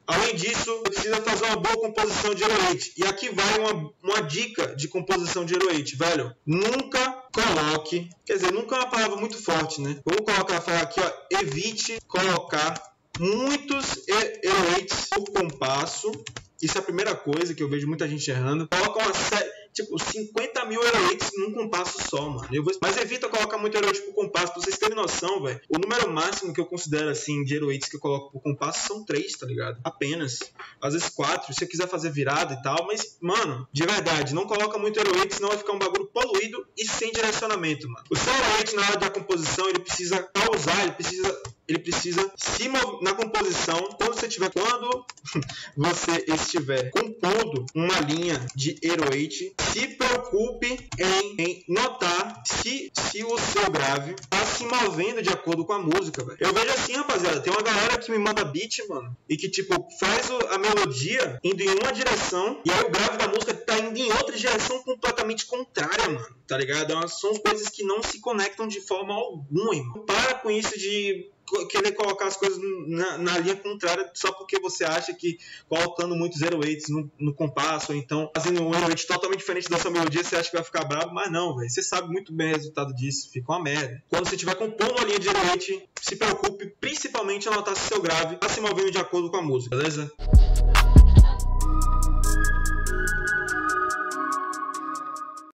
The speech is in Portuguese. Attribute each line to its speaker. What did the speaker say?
Speaker 1: Além disso, precisa fazer uma boa composição de 808. E aqui vai uma dica de composição de 808, velho. Nunca coloque, quer dizer, nunca é uma palavra muito forte, né? Vamos falar aqui, ó, evite colocar muitos 808s por compasso. Isso é a primeira coisa que eu vejo muita gente errando. Coloca uma série, tipo, 50 mil 808s num compasso só, mano. Mas evita colocar muito 808 por compasso. Pra vocês terem noção, velho. O número máximo que eu considero, assim, de 808s que eu coloco por compasso são 3, tá ligado? Apenas. Às vezes 4, se você quiser fazer virada e tal. Mas, mano, de verdade, não coloca muito 808, senão vai ficar um bagulho poluído e sem direcionamento, mano. O seu 808, na hora da composição, ele precisa pausar, ele precisa se mover na composição. Quando você estiver compondo uma linha de 808, se preocupe em notar se o seu grave está se movendo de acordo com a música, velho. Eu vejo assim, rapaziada, tem uma galera que me manda beat, mano, e que, tipo, faz a melodia indo em uma direção, e aí o grave da música tá indo em outra direção completamente contrária, mano, tá ligado? São coisas que não se conectam de forma alguma, irmão. Para com isso de querer colocar as coisas na linha contrária só porque você acha que colocando muitos 808s no compasso, ou então fazendo um 808 totalmente diferente da sua melodia, você acha que vai ficar brabo, mas não, velho. Você sabe muito bem o resultado disso, fica uma merda. Quando você estiver compondo uma linha de 808, se preocupe principalmente em notar se seu grave está se movendo de acordo com a música, beleza?